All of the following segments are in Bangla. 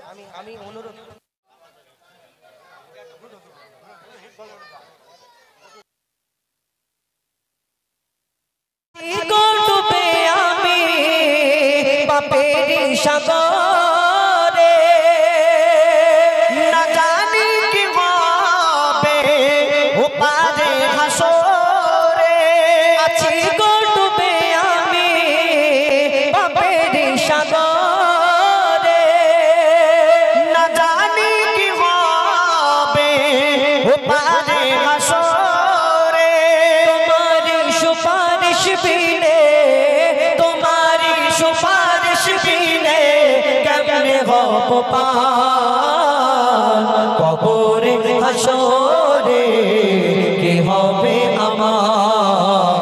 আমি অনুরোধ ডুবে আমি পাপের সাগরে না জানি কি হবে ওপারে হাসরে আছি গো ডুবে আমি পাপের সাগরে না জানি কি হবে ওপারে হাসরে তোমার সুপারিশ বিনে তোমারি সুপারিশ বিনে কেমনে হব পার কবরে হাসরে কি হবে আমার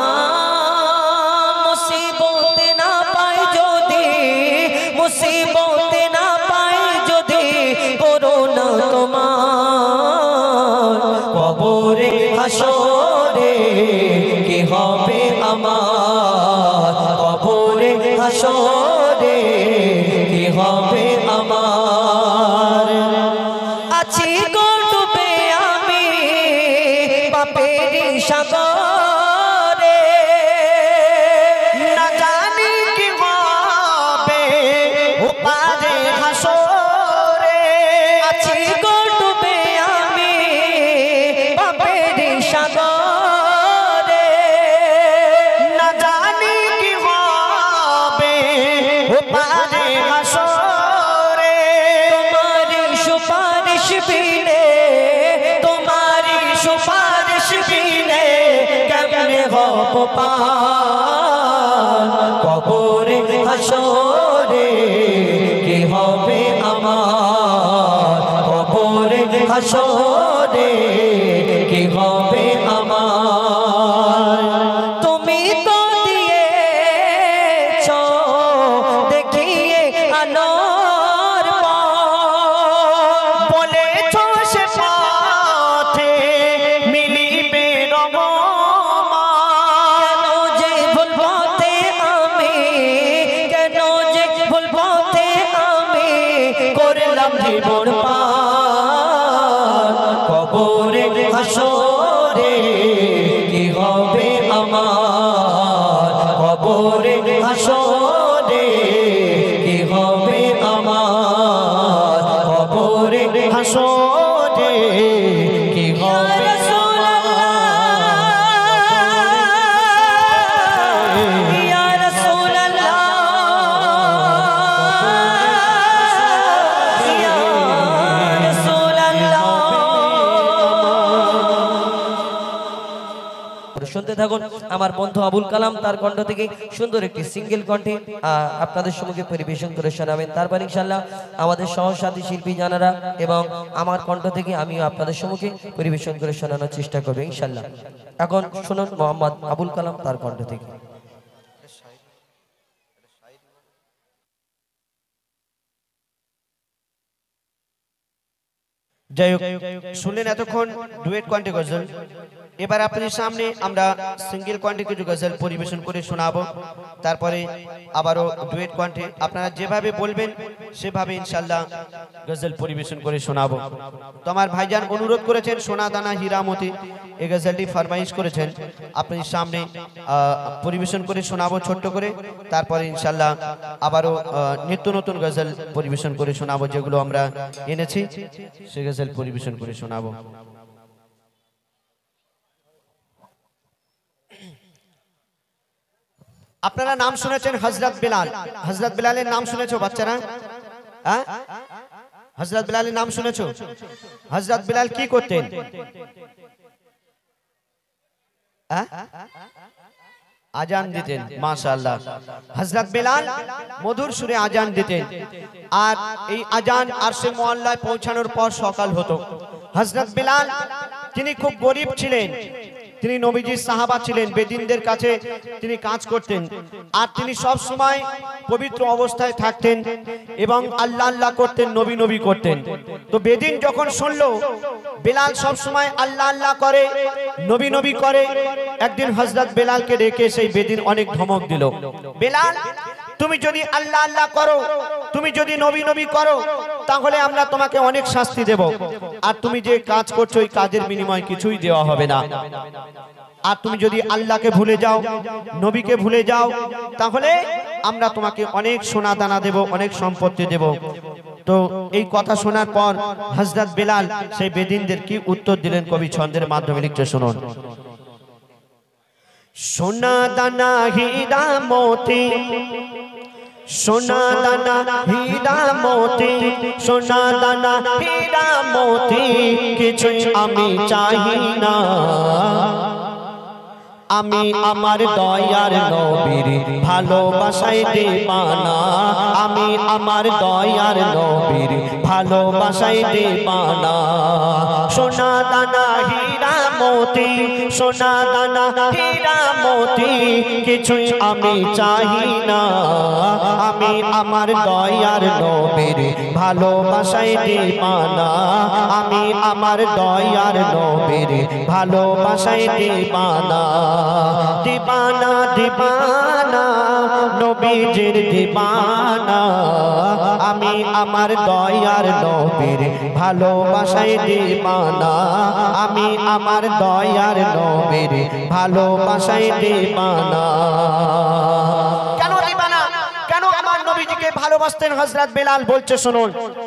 মুসিবত না পাই যদি মুসিবত না পাই যদি করোনা তোমার কবরে হাসরে কি হবে আমার কবরে হাসরে কি হবে আমার আছি গো ডুবে আমি পাপের সাগরে না জানি কি হবে ওপারে হাসরে আছি গো ডুবে আমি পাপের সাগরে না জানি কি হবে ওপারে হাসরে তোমারি সুপারিশ বিনে তোমারি সুপারিশ বিনে কেমনে হব পার কবরে হাসরে কি হবে আমার কবরে হাসরে কি হবে আমার তুমি তো দিয়েছ দেখিয়ে আলোর বলেছ সে পথে মিলিবে কেন যে ভুল পথে আমি কেন যে ভুল পথে আমি করলাম জীবন পার কবরে হাসরে কি হবে আমার কবরে হাসরে কি হবে আমার কবরে হাসরে কি হবে ইয়া রাসূলুল্লাহ ইয়া রাসূলুল্লাহ শুনতে থাকুন আমার বন্ধু আবুল কালাম তার কণ্ঠ থেকে সুন্দর একটি সিঙ্গেল কণ্ঠে আপনাদের সম্মুখে পরিবেশন করে শোনাবেন। তারপর ইনশাআল্লাহ আমাদের সহসাথী শিল্পী জানারা এবং আমার কণ্ঠ থেকে আমিও আপনাদের সম্মুখে পরিবেশন করে শোনানোর চেষ্টা করব ইনশাআল্লাহ। এখন শুনুন মোহাম্মদ আবুল কালাম তার কণ্ঠ থেকে। যাই হোক শুনলেন এতক্ষণ ডুয়েট কণ্ঠে গজল। এবার আপনাদের সামনে আমরা সিঙ্গেল কণ্ঠে কিছু গজল পরিবেশন করে শোনাবো। তারপরে আবারও ডুয়েট কণ্ঠে আপনারা যেভাবে বলবেন সেভাবে ইনশাআল্লাহ গজল পরিবেশন করে শোনাবো। তো আমার ভাইজান অনুরোধ করেছেন সোনা দানা হীরামতি এই গজলটি ফরমাইশ করেছেন আপনাদের সামনে পরিবেশন করে শোনাবো ছোট্ট করে। তারপরে ইনশাআল্লাহ আবারও নিত্য নতুন গজল পরিবেশন করে শোনাবো যেগুলো আমরা এনেছি সে গজল পরিবেশন করে শোনাবো। আপনারা নাম শুনেছেন হযরত বিলাল। হযরত বিলালের নাম শুনেছো বাচ্চারা? হ্যাঁ, হযরত বিলালের নাম শুনেছো? হযরত বিলাল কি করতেন? আজান দিতেন। মাশাআল্লাহ, হযরত বিলাল মধুর সুরে আজান দিতেন। আর এই আজান আরশে মুআল্লায় পৌঁছানোর পর সকাল হতো। হযরত বিলাল তিনি খুব গরীব ছিলেন, তিনি নবীজির সাহাবা ছিলেন, বেদিনদের কাছে তিনি কাজ করতেন আর তিনি সব সময় পবিত্র অবস্থায় থাকতেন এবং আল্লাহ আল্লাহ করতেন, নবী নবী করতেন। তো বেদিন যখন শুনলো বেলাল সব সময় আল্লাহ আল্লাহ করে, নবী নবী করে, একদিন হযরত বেলালকে ডেকে সেই বেদিন অনেক ধমক দিল। বেলাল তুমি যদি আল্লাহ আল্লাহ করো, তুমি যদি নবী নবী করো, তাহলে আমরা তোমাকে অনেক শাস্তি দেব। আর তুমি যে কাজ করছো ওই কাজের বিনিময়ে কিছুই দেওয়া হবে না। আর তুমি যদি আল্লাহকে ভুলে যাও, নবীকে ভুলে যাও, তাহলে আমরা তোমাকে অনেক সোনা দানা দেব, অনেক সম্পত্তি দেব। তো এই কথা শোনার পর হযরত বেলাল সেই বেদিনদের কি উত্তর দিলেন কবি ছন্দের মাধ্যমে লিখতে শুনুন। সোনা দানা হীরা মোতি, সোনা দানা হীরা মোতি, সোনা দানা হীরা মোতি, কিছুই আমি চাই না। আমি আমার দয়ার নবীর ভালোবাসায় দিবানা, আমি আমার দয়ার নবীর ভালোবাসায় দিবানা। সোনা দানা হীরা মোতি, সোনা দানা হীরা মোতি, কিছুই আমি চাই না। আমি আমার দয়ার নবীর ভালোবাসায় দিবানা, আমি আমার দয়ার নবীর ভালোবাসায় দিবানা। দিবানা দিবানা নবীজির দিবানা, আমি আমার দয়ার নবীর ভালোবাসায় দিবানা, আমি আমার দয়ার নবীর ভালোবাসায় দিবানা। কেন দিবানা? কেন আমার নবীজিকে ভালোবাসতেন হযরত বেলাল? বলছে শুনুন।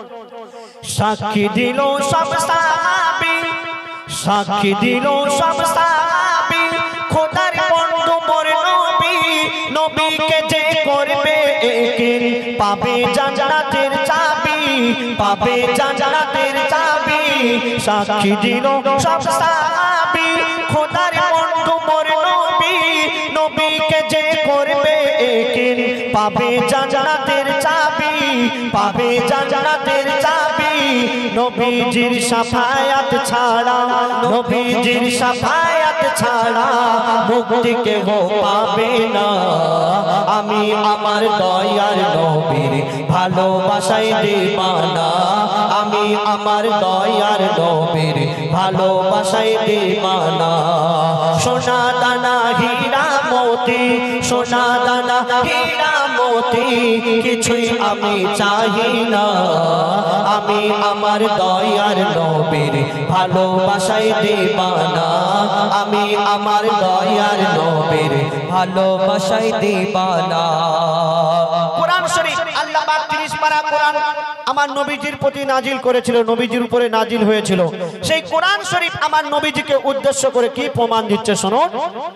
সাক্ষী দিল সব সাহাবী, সাক্ষী দিল সব সাহাবী, খোদার বন্ধু মোর নবী, নবীকে যে করবে একিন পাবে জান্নাতের চাবি, পাবে জান্নাতের চাবি। সাক্ষী দিল সব সাহাবী, খোদার বন্ধু মোর নবী, নবীকে যে করবে একিন পাবে জান্নাতের চাবি, পাবে জান্নাতের চাবি। নবীজির শাফায়াত ছাড়া, নবীজির শাফায়াত ছাড়া মুক্তি কেহ পাবে না। আমি আমার দয়ার নবীর ভালোবাসায় দিবানা, আমি আমার দয়ার নবীর ভালোবাসায় দিবানা। সোনা দানা হীরা মোতি, সোনা দানা হীরা মোতি, কিছুই আমি চাই না। আমি আমার দয়ার নবীর ভালোবাসায় দিবানা, আমি আমার দয়ার নবীর ভালোবাসায় দিবানা। কোরআন শরীফ আল্লাহ পাক 30 পারা কোরআন আমার নবীজির প্রতি নাজিল করেছিল, নবীজির উপরে নাজিল হয়েছিল। সেই কোরআন শরীফ আমার নবীজিকে উদ্দেশ্য করে কি প্রমাণ দিচ্ছে শুনুন।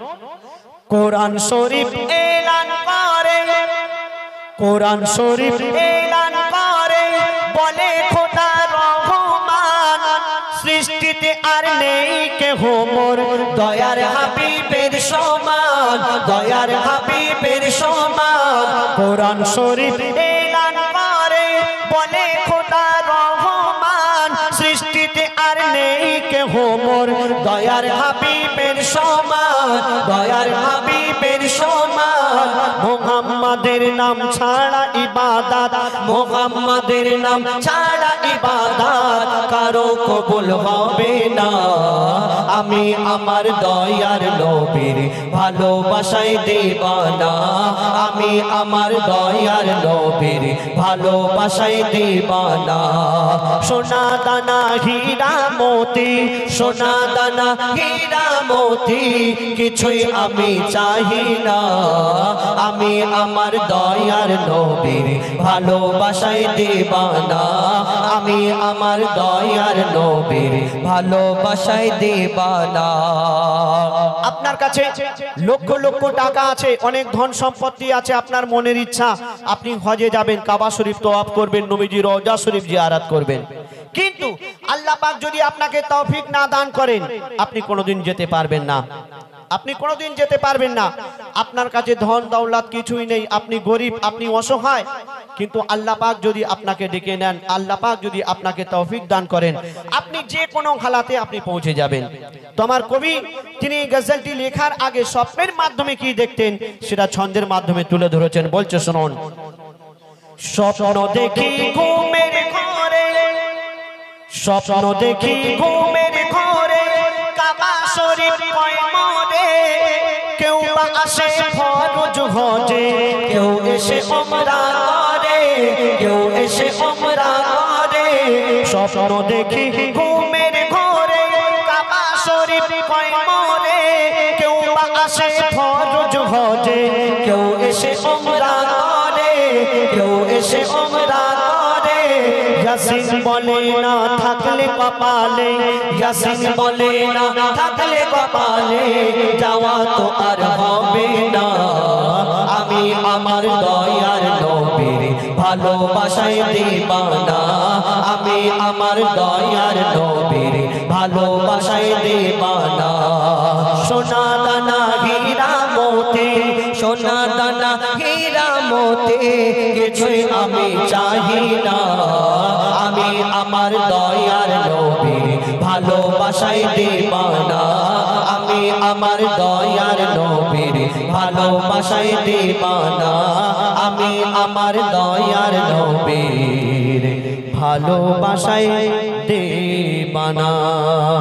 কোরআন শরীফ এলান করে, কোরআন শরীফ এলান করে, বলে খোদা রহমান সৃষ্টিতে আর নেই কেহ মোর দয়ার হাবিবের সমান, দয়ার হাবিবের সমান। কোরআন শরীফ এলান করে, বলে খোদা রহমান সৃষ্টিতে আর নেই কেহ মোর দয়ার হাবিবের সমান, দয়ার হাবিবের সমান। মুহাম্মাদের নাম ছাড়া ইবাদত, মুহাম্মাদের নাম ছাড়া ইবাদত কারো কবুল হবে না। আমি আমার দয়ার নবীর ভালোবাসায় দিবানা, আমি আমার দয়ার নবীর ভালোবাসায় দিবানা। সোনা দানা হীরা মোতি, সোনা দানা হীরা মোতি, কিছুই আমি চাই না। আমি আমার দয়ার নবীর ভালোবাসায় দিবানা, আমি আমার দয়ার নবীর ভালোবাসায় দিবানা। আপনার কাছে লক্ষ লক্ষ টাকা আছে, অনেক ধন সম্পত্তি আছে, আপনার মনের ইচ্ছা আপনি হজে যাবেন, কাবা শরীফ তওয়াফ করবেন, নবীজির রওজা শরীফ জিয়ারত করবেন, কিন্তু আল্লাহ পাক যদি আপনাকে তৌফিক না দান করেন আপনি কোনোদিন যেতে পারবেন না, আপনি কোনোদিন যেতে পারবেন না। আপনার কাছে ধন দৌলত কিছুই নেই, আপনি গরিব, আপনি অসহায়, কিন্তু আল্লাহ পাক যদি আপনাকে ডেকে নেন, আল্লাহ পাক যদি আপনাকে তৌফিক দান করেন, আপনি যে কোনো হালাতে আপনি পৌঁছে যাবেন। তো আমার কবি তিনি গজলটি লেখার আগে স্বপ্নের মাধ্যমে কি দেখতেন সেটা ছন্দের মাধ্যমে তুলে ধরেছেন। বলছে শুনুন। স্বপ্ন দেখি ঘুমের ঘরে, স্বপ্ন দেখি ঘুমের ঘরে, কাবা শরীফ পয় মরে, কেউ বা আসে ফরজ হজে, কেউ এসে উমরা করে, কেউ এসে উমরা করে, স্বপ্ন দেখি ঘুমের ঘরে কাবা শরীফ কয় মরে, কেউ বা আসে ফরজ হজে, কেউ এসে উমরা করে, কেউ এসে উমরা করে, ইয়াসিন বলে না থাকলে কপালে, ইয়াসিন বলে না থাকলে কপালে, যাওয়া তো আর হবে না। আমি আমার দয়ার নবীর ভালোবাসায় দিবানা, আমি আমার দয়ার নবীর ভালোবাসায় দিবানা। সোনা দানা হীরা মোতে, সোনা দানা হীরা মোতে, কিছুই আমি চাহি না। আমি আমার দয়ার নবীর ভালোবাসায় দিবানা, আমি আমার দয়ার নবীর ভালোবাসায় দিবানা, আমি আমার দয়ার নবীর ভালোবাসায় দিবানা।